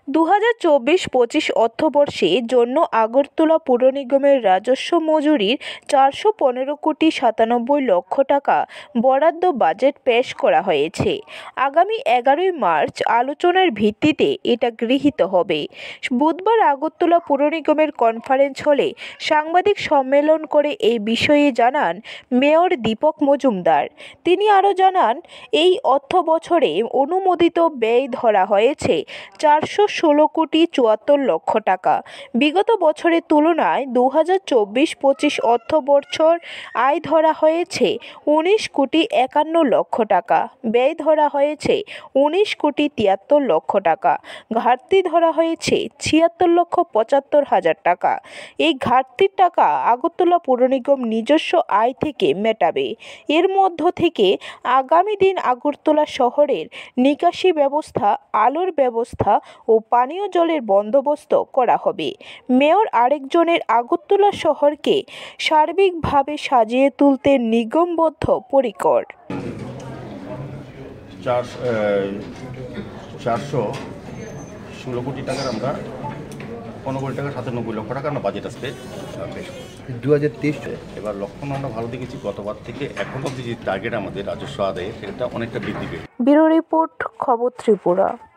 2024-25 অর্থবর্ষের জন্য আগরতলা পুর নিগমের রাজস্ব মজুরির 415 কোটি 97 লক্ষ টাকা বরাদ্দ বাজেট পেশ করা হয়েছে। আগামী 11 মার্চ আলোচনার ভিত্তিতে এটা গৃহীত হবে। বুধবার আগরতলা পুর নিগমের কনফারেন্স হলে সাংবাদিক সম্মেলন করে এই বিষয়ে জানান মেয়র দীপক মজুমদার। তিনি আরও জানান, এই অর্থ বছরে অনুমোদিত ব্যয় ধরা হয়েছে 416 কোটি 74 লক্ষ টাকা। বিগত বছরের তুলনায় 2024-25 অর্থবছর আয় ধরা হয়েছে 19 কোটি 51 লক্ষ টাকা, ব্যয় ধরা হয়েছে 19 কোটি 73 লক্ষ টাকা, ঘাটতি ধরা হয়েছে 76 লক্ষ 75 হাজার টাকা। এই ঘাটতির টাকা আগরতলা পুর নিগম নিজস্ব আয় থেকে মেটাবে। এর মধ্য থেকে আগামী দিন আগরতলা শহরের নিকাশি ব্যবস্থা, আলোর ব্যবস্থা ও পানীয় জলের বন্দোবস্ত করা হবে। মেয়র আরেকজনের আগরতলা শহরকে সার্বিকভাবে সাজিয়ে তুলতে নিগমবদ্ধ পরিকর। 416 কোটি টাকার আমরা 15 কোটি টাকা 97 লক্ষ টাকা আমরা বাজেট আসবে পেশ করছি 2023। এবার লক্ষণ আমরা ভালো দেখেছি, গতবার থেকে এখন অবধি যে টার্গেট আমাদের রাজস্ব আদায়ে সেটা অনেকটা বৃদ্ধি পেয়েছে। ব্যুরো রিপোর্ট, খবর ত্রিপুরা।